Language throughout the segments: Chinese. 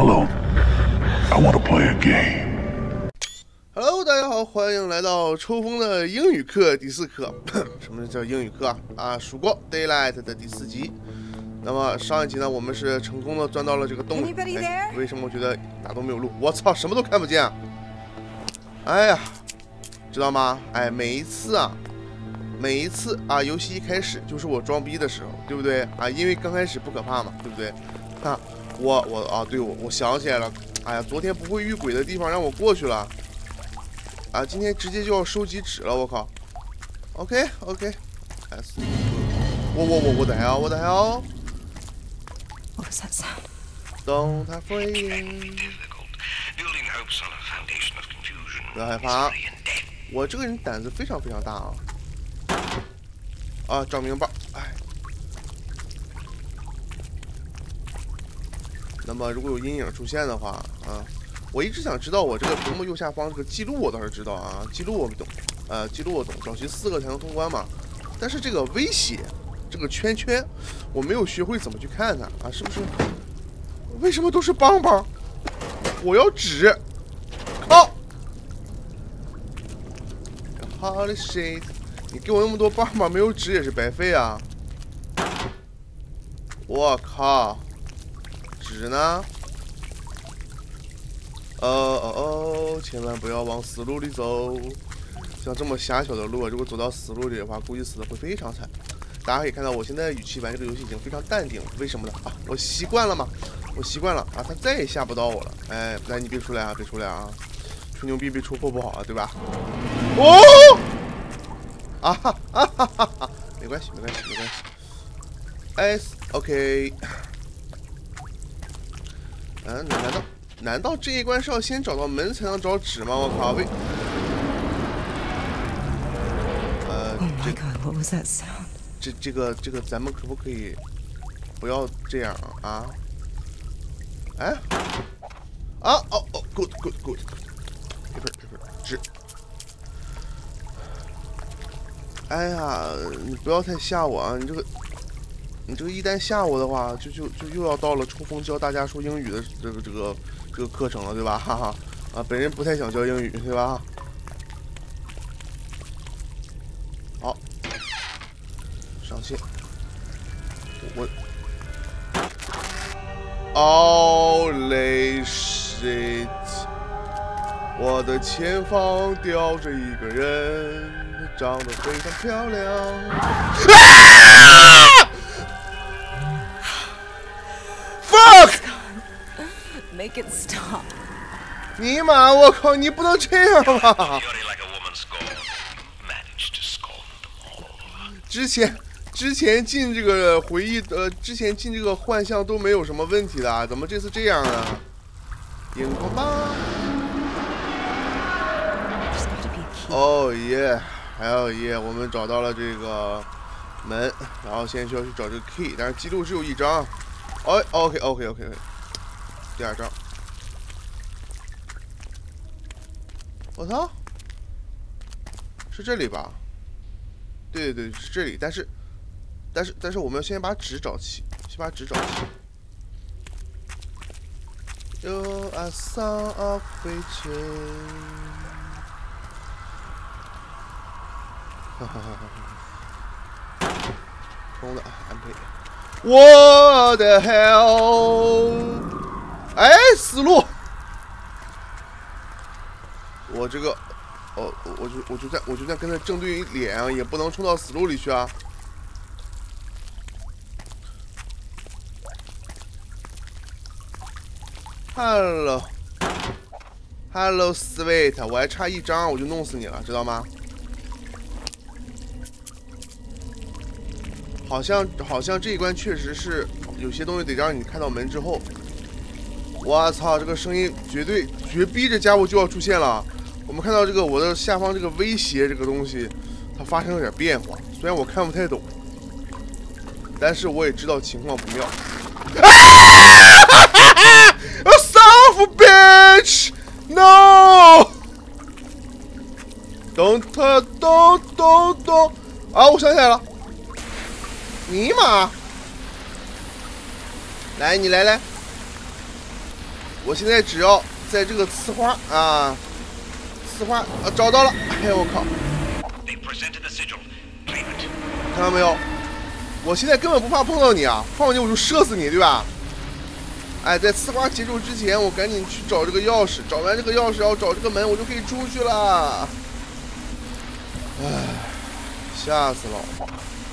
Hello, I want to play a game. Hello， 大家好，欢迎来到抽风的英语课第4课。什么叫英语课啊？曙光 Daylight 的第4集。那么上一集呢，我们是成功的钻到了这个洞里。为什么我觉得哪都没有路？我操，什么都看不见啊！哎呀，知道吗？哎，每一次啊，游戏一开始就是我装逼的时候，对不对啊？因为刚开始不可怕嘛，对不对？看我想起来了，哎呀，昨天不会遇鬼的地方让我过去了。啊，今天直接就要收集纸了，我靠 ！OK， 我的 hell， What was that sound? Don't afraid， 不要害怕，我这个人胆子非常非常大啊！啊，照明棒，哎。那么如果有阴影出现的话，啊。我一直想知道我这个屏幕右下方这个记录我倒是知道啊，记录我不懂，记录我懂，找齐4个才能通关嘛。但是这个威胁，这个圈圈，我没有学会怎么去看它啊，是不是？为什么都是棒棒？我要纸，靠 ！Holy shit！ 你给我那么多棒棒，没有纸也是白费啊！我靠，纸呢？千万不要往死路里走。像这么狭小的路，如果走到死路里的话，估计死的会非常惨。大家可以看到，我现在语气玩这个游戏已经非常淡定了。为什么呢？啊，我习惯了嘛，我习惯了啊，他再也吓不到我了。哎，来，你别出来啊，别出来啊！吹牛逼被戳破不好啊，对吧？哦！啊哈啊哈哈哈！没关系。OK。难道这一关是要先找到门才能找纸吗？我靠！ Oh my god, what was that sound? 这个，咱们可不可以不要这样啊？哎，good， 一会儿纸。哎呀，你不要太吓我啊！你这个一旦吓我的话，就又要到了抽风教大家说英语的这个课程了，对吧？哈哈，啊，本人不太想教英语，对吧？好，上线，Holy shit！ 我的前方吊着一个人，长得非常漂亮。 Make it stop. 尼玛，我靠，你不能这样吧！之前进这个回忆之前进这个幻象都没有什么问题的，怎么这次这样呢？荧光棒。哦耶，我们找到了这个门，然后现在需要去找这个 key， 但是记录只有1张。哦 ，OK， 第2张。我操，是这里吧？对，是这里。但是我们要先把纸找齐，You are son of bitches。哈哈，空的安培。我的 hell！ 哎，死路！我这个，我就在跟他正对脸啊，也不能冲到死路里去啊。Hello sweet， 我还差1张我就弄死你了，知道吗？好像这一关确实是有些东西得让你看到门之后。我操，这个声音绝逼这家伙就要出现了。我们看到这个我的下方这个威胁这个东西，它发生了点变化，虽然我看不太懂，但是我也知道情况不妙。Son of a bitch! No! Don't! 啊，我想起来了，尼玛！来，你来， 我现在只要在这个呲花啊，呲花找到了，哎呀我靠！看到没有？我现在根本不怕碰到你啊，碰到你我就射死你，对吧？哎，在呲花结束之前，我赶紧去找这个钥匙，找完这个钥匙，要找这个门，我就可以出去了。哎，吓死了！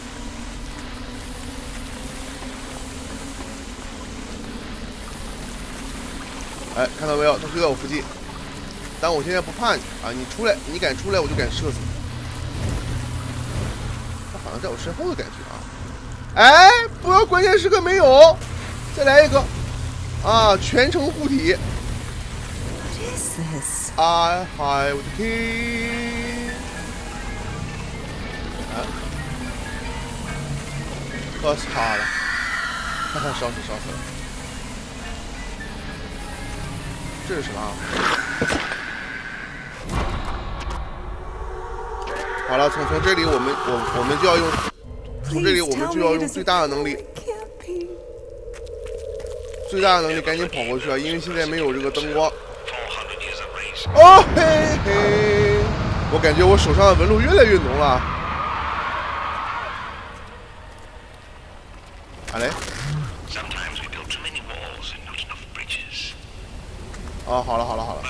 哎，看到没有？他就在我附近，但我现在不怕你啊！你出来，你敢出来，我就敢射死你。他好像在我身后的感觉啊！哎，不要关键时刻没有，再来一个啊！全程护体。 What is this? I have the key。啊，可惨了！哈哈，烧死烧死了！这是什么啊？好了，从这里我们就要用，从这里我们就要用最大的能力，最大的能力赶紧跑过去啊！因为现在没有这个灯光。哦嘿嘿，我感觉我手上的纹路越来越浓了。啊嘞！哦，好了好了好了，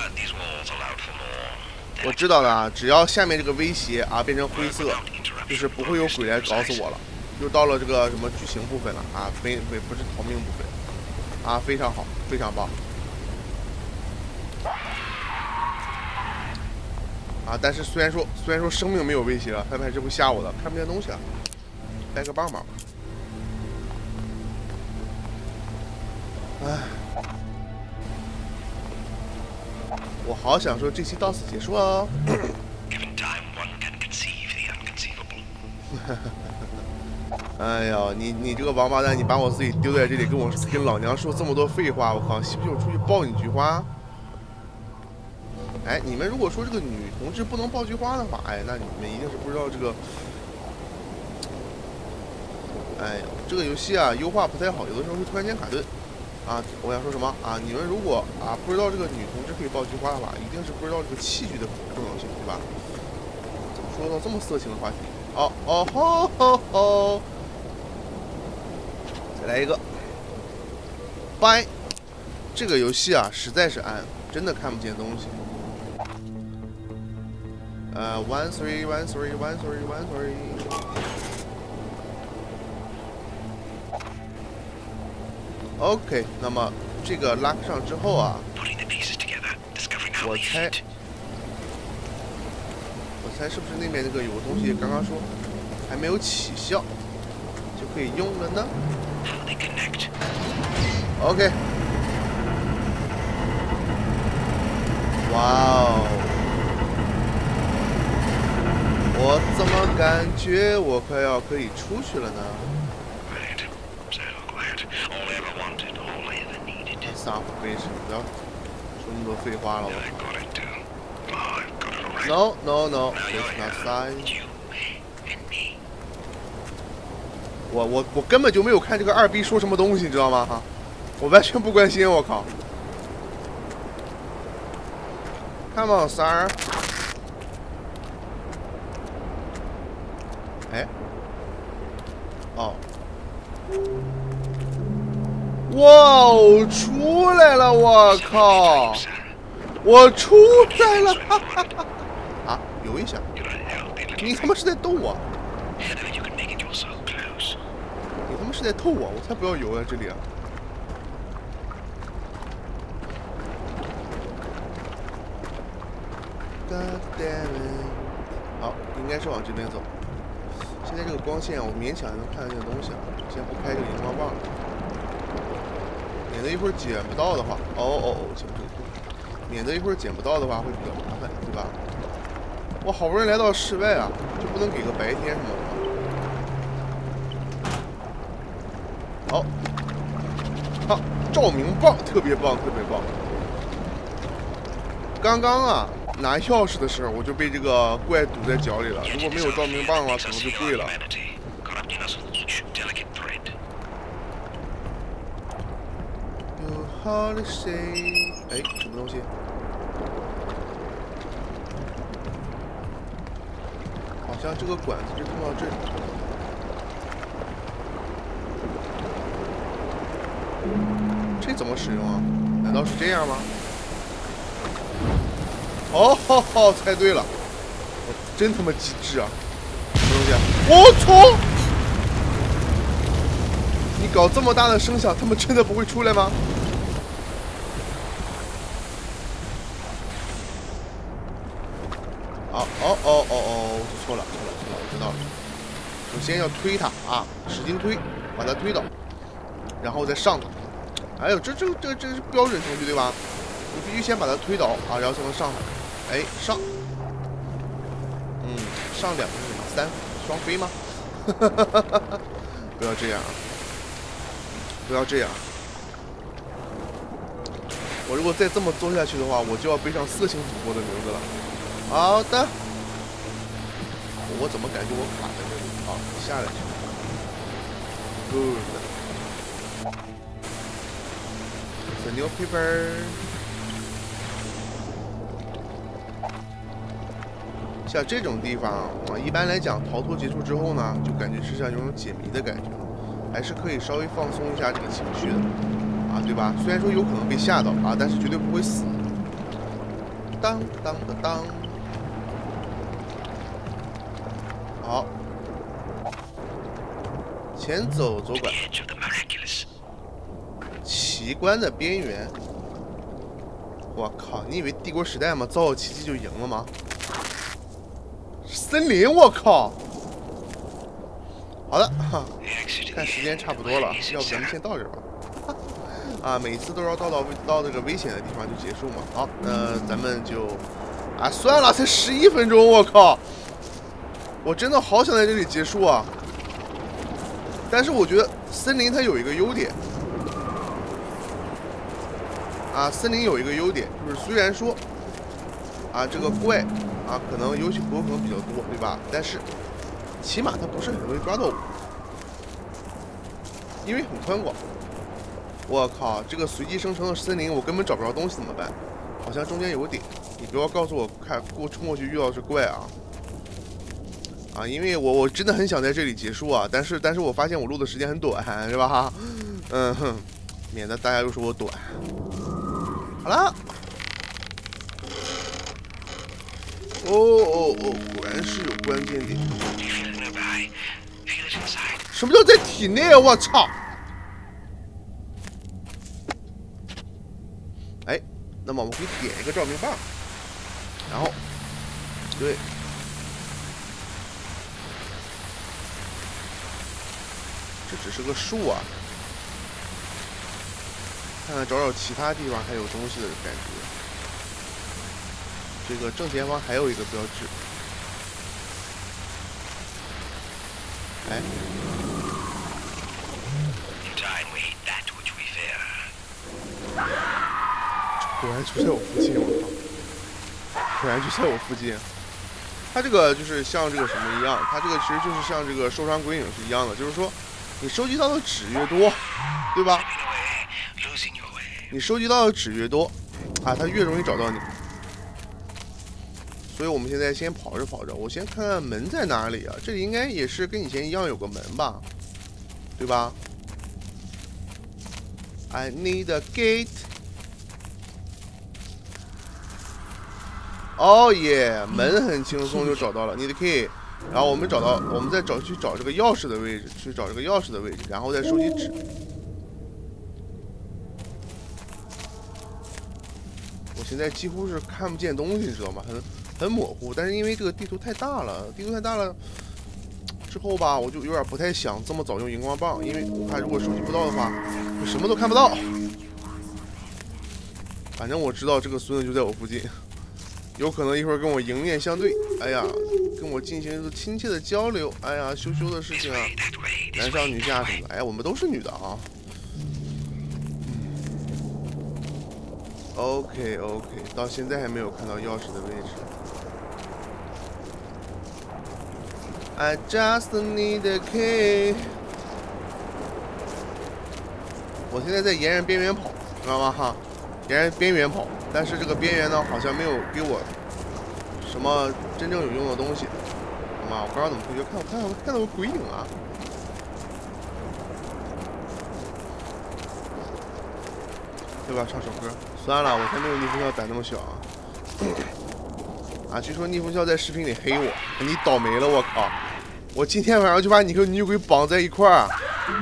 我知道了啊，只要下面这个威胁啊变成灰色，就是不会有鬼来搞死我了。又到了这个什么剧情部分了啊，不是逃命部分啊，非常好，非常棒啊！但是虽然说生命没有威胁了，他们还是会吓我的，看不见东西了，带个棒棒吧。唉。我好想说这期到此结束哦。哎呀，你这个王八蛋，你把我自己丢在这里，跟老娘说这么多废话，我靠，信不信我出去爆你菊花？哎，你们如果说这个女同志不能爆菊花的话，哎，那你们一定是不知道这个。哎呀，这个游戏啊，优化不太好，有的时候会突然间卡顿。啊，我想说什么啊？你们如果啊不知道这个女同志可以爆菊花的话，一定是不知道这个器具的重要性，对吧？怎么说到这么色情的话题？哦哦吼吼吼！再来一个，拜！这个游戏啊实在是暗，真的看不见东西。1 3 1 3 1 3 1 3。OK， 那么这个拉上之后啊，我猜是不是那边那个有个东西刚刚说还没有起效，就可以用了呢 ？OK， 哇哦，我怎么感觉我快要可以出去了呢？撒谎真是不要说那么多废话了，我靠 ！No no no， it's not science。我根本就没有看这个2B 说什么东西，你知道吗？哈，我完全不关心，我靠 ！Come on, sir。哎，哦。哇哦，出来了！我靠，我出来了！哈哈哈！啊，游一下！你他妈是在逗我！你他妈是在逗我！我才不要游在这里啊！好，应该是往这边走。现在这个光线，我勉强能看得见东西啊。先不开这个荧光棒了。免得一会儿捡不到的话，行，免得一会儿捡不到的话会比较麻烦，对吧？我好不容易来到室外啊，就不能给个白天什么的吗？好，好，照明棒特别棒，特别棒。刚刚啊，拿钥匙的时候我就被这个怪堵在脚里了，如果没有照明棒的话，可能就跪了。 policy。哎，什么东西？好像这个管子是通到这里。这怎么使用啊？难道是这样吗？哦，猜对了，我真他妈机智啊！什么东西啊？我操！你搞这么大的声响，他们真的不会出来吗？哦，错了，我知道了。首先要推它啊，使劲推，把它推倒，然后再上它。哎呦，这是标准程序对吧？你必须先把它推倒啊，然后才能上它。哎，上，上2个是什么？3双飞吗？不要这样啊！不要这样！我如果再这么做下去的话，我就要背上色情主播的名字了。好的。我怎么感觉我卡在这里？好，下来去。Good。The new paper。像这种地方啊，一般来讲，逃脱结束之后呢，就感觉是像有种解谜的感觉，还是可以稍微放松一下这个情绪的啊，对吧？虽然说有可能被吓到啊，但是绝对不会死。当当的当。好，前走左拐。奇观的边缘。我靠！你以为帝国时代吗？造造奇迹就赢了吗？森林，我靠！好的，看时间差不多了，要不咱们先到这儿吧。啊，每次都要到这个危险的地方就结束嘛。好，那咱们就啊，算了，才11分钟，我靠！我真的好想在这里结束啊！但是我觉得森林它有一个优点啊，森林有一个优点就是虽然说啊这个怪啊可能有可能比较多，对吧？但是起码它不是很容易抓到我，因为很宽广。我靠，这个随机生成的森林我根本找不着东西怎么办？好像中间有个点，你不要告诉我冲过去遇到的是怪啊！啊，因为我真的很想在这里结束啊，但是我发现我录的时间很短，是吧？免得大家又说我短。好了，果然是有关键点。什么叫在体内啊？我操！哎，那么我们可以点一个照明棒，然后，对。这只是个树啊，看看找其他地方还有东西的感觉。这个正前方还有一个标志，哎，果然就在我附近，我靠！果然就在我附近。它这个就是像这个什么一样，它这个其实就是像这个受伤鬼影是一样的，就是说。你收集到的纸越多，对吧？你收集到的纸越多，啊，它越容易找到你。所以我们现在先跑着，我先看看门在哪里啊？这里应该也是跟以前一样有个门吧，对吧 ？I need a gate。哦耶，门很轻松就找到了，你的 key。然后我们再去找这个钥匙的位置，然后再收集纸。我现在几乎是看不见东西，你知道吗？很模糊。但是因为这个地图太大了，之后吧，我就有点不太想这么早用荧光棒，因为我怕如果收集不到的话，我什么都看不到。反正我知道这个孙子就在我附近，有可能一会儿跟我迎面相对。哎呀！跟我进行一个亲切的交流，哎呀，羞的事情啊，男上女下什么的，哎呀，我们都是女的啊。OK， 到现在还没有看到钥匙的位置。I just need a key。我现在在沿着边缘跑， 知道吗？哈，沿着边缘跑，但是这个边缘呢，好像没有给我什么真正有用的东西。妈，我刚刚怎么回去看到个鬼影啊？对吧？唱首歌。算了，我才没有逆风笑胆那么小啊！啊，据说逆风笑在视频里黑我，你倒霉了，我靠！我今天晚上就把你和女鬼绑在一块儿。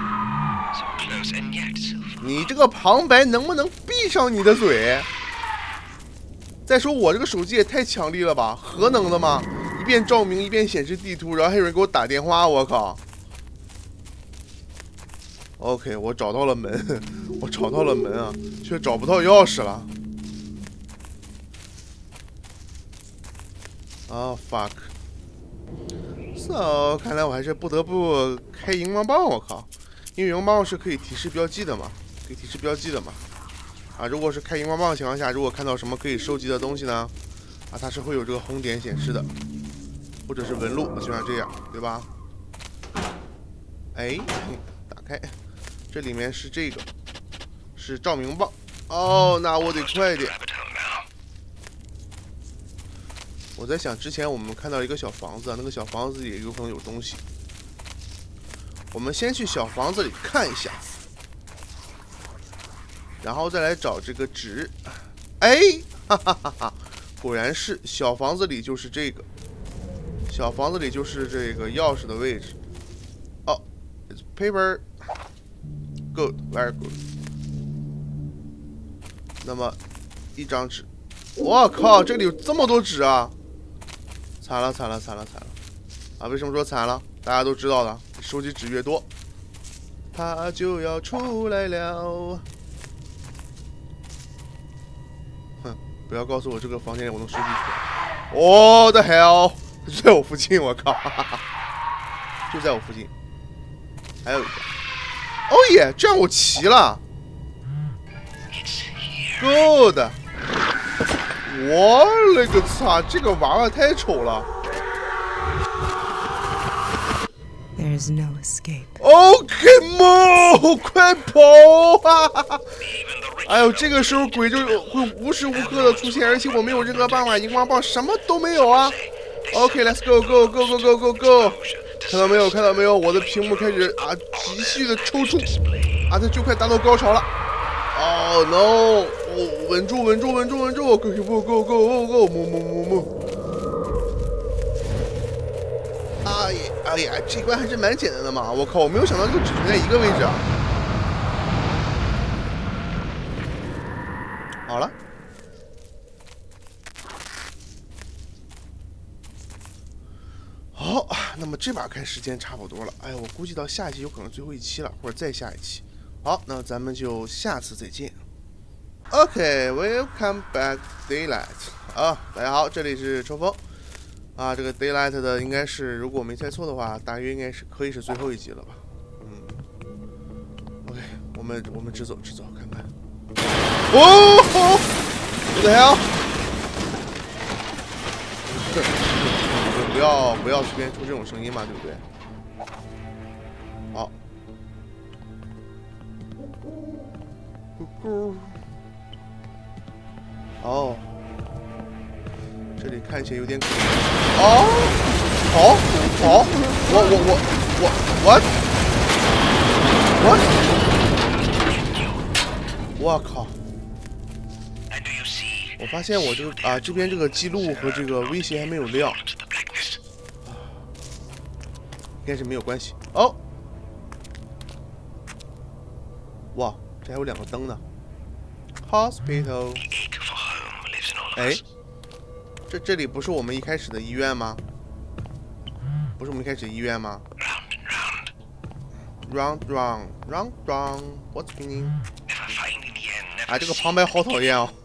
你这个旁白能不能闭上你的嘴？再说我这个手机也太强力了吧？核能的吗？一边照明一边显示地图，然后还有人给我打电话，我靠 ！OK， 我找到了门，我找到了门啊，却找不到钥匙了。啊 fuck！ So， 看来我还是不得不开荧光棒，我靠！因为荧光棒是可以提示标记的嘛，可以提示标记的嘛。啊，如果是开荧光棒的情况下，如果看到什么可以收集的东西呢，啊，它是会有这个红点显示的，或者是纹路，就像这样，对吧？哎，打开，这里面是这个，是照明棒。哦，那我得快点。我在想，之前我们看到一个小房子，那个小房子里有可能有东西。我们先去小房子里看一下，然后再来找这个纸。哎，哈哈哈哈！果然是小房子里就是这个，小房子里就是这个钥匙的位置。哦 ，it's paper. Good, very good. 那么一张纸，我靠，这里有这么多纸啊！惨了！啊，为什么说惨了？大家都知道的，收集纸越多，它就要出来了。哼，不要告诉我这个房间里我能收集纸。我的 hell， 就在我附近，我靠，就在我附近。还有一个，哦耶，这样我齐了。Good。我勒个擦！这个娃娃太丑了。 There's no escape. OK， mo， 快跑啊！哎呦，这个时候鬼就会无时无刻的出现，而且我没有任何办法，荧光棒什么都没有啊。OK，let's go。看到没有？看到没有？我的屏幕开始啊急剧的抽搐，啊，它就快达到高潮了。Oh no！ 稳住 ！Go！ 木！哎呀，这关还是蛮简单的嘛！我靠，我没有想到这个只存在一个位置啊！好了，好，那么这把看时间差不多了。哎呀，我估计到下一期有可能最后一期了，或者再下一期。好，那咱们就下次再见。OK，welcome back Daylight。啊，大家好，这里是抽风。啊，这个 Daylight 的应该是，如果我没猜错的话，大约应该是可以是最后一集了吧？OK， 我们直走，看看。哦，我的 hell！ 不要随便出这种声音嘛，对不对？好。哦，这里看起来有点可疑。哦，好，我靠！我发现我这个啊这边这个记录和这个威胁还没有亮，应该是没有关系。哦，哇，这还有2个灯呢。Hospital。哎，这里不是我们一开始的医院吗？不是我们一开始的医院吗 ？Round round，what's meaning？ 哎，这个旁白好讨厌哦。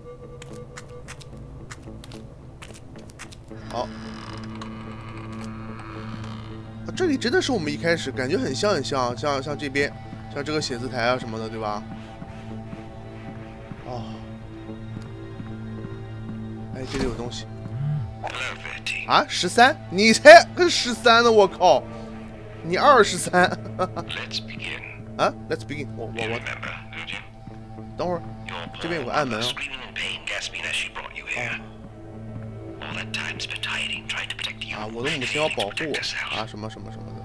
好，这里真的是我们一开始感觉很像这边，像这个写字台啊什么的，对吧？哦，哎，这里有东西。啊，13？你才跟13呢，我靠！你23。啊 ，Let's begin。我。 等会儿，这边有个暗门啊。啊，我的母亲要保护我啊，什么什么什么的。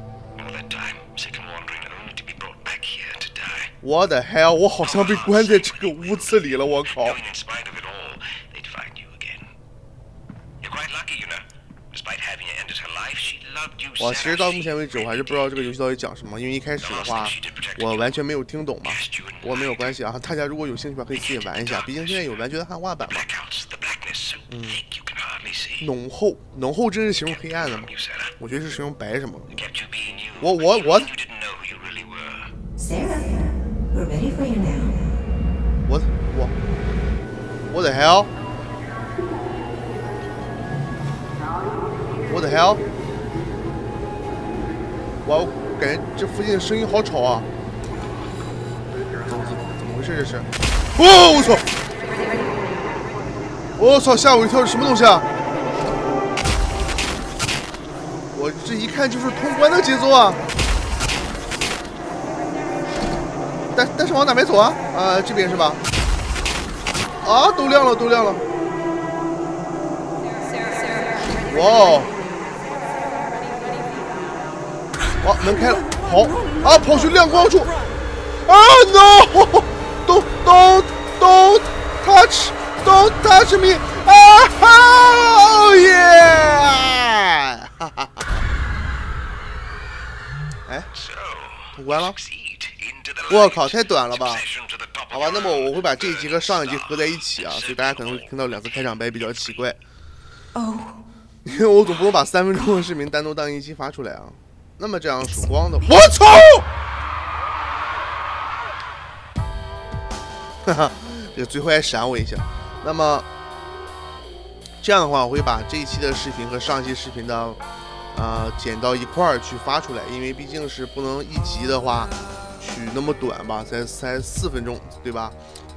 我的 hell， 我好像被关在这个屋子里了，我靠！我其实到目前为止，我还是不知道这个游戏到底讲什么，因为一开始的话，我完全没有听懂嘛。不过没有关系啊，大家如果有兴趣的话，可以自己玩一下，毕竟现在有完全的汉化版嘛。浓厚，浓厚真是形容黑暗的吗？我觉得是形容白什么的。我。 Sarah, we're ready for you now. What the hell? What the hell? 我感觉这附近声音好吵啊！怎么回事这是？哦，我操！我操！吓我一跳，是什么东西啊？我这一看就是通关的节奏啊！但是往哪边走啊？这边是吧？啊，都亮了，都亮了！哇！哇，门开了，跑啊，跑去亮光处！啊 ，no！Don't touch me！ 啊，Oh yeah！ 哈哈哈！哎，通关了。我靠，太短了吧？好吧，那么我会把这一集和上一集合在一起啊，所以大家可能会听到2次开场白比较奇怪。 Oh， 因为我总不能把3分钟的视频单独当一期发出来啊。那么这样曙光的，我操！哈哈，这个最后还闪我一下。那么这样的话，我会把这一期的视频和上一期视频的剪到一块儿去发出来，因为毕竟是不能一集的话取那么短吧，才4分钟，对吧？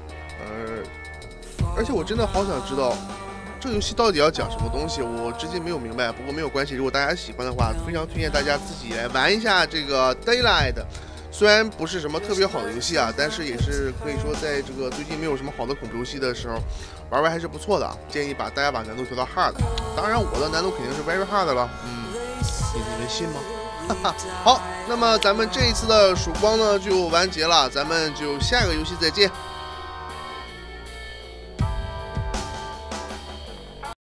而且我真的好想知道这个游戏到底要讲什么东西，我至今没有明白。不过没有关系，如果大家喜欢的话，非常推荐大家自己来玩一下这个 Daylight。虽然不是什么特别好的游戏啊，但是也是可以说在这个最近没有什么好的恐怖游戏的时候，玩还是不错的。建议大家把难度调到 hard， 当然我的难度肯定是 very hard 了。你们信吗？哈哈。好，那么咱们这一次的曙光呢就完结了，咱们就下个游戏再见。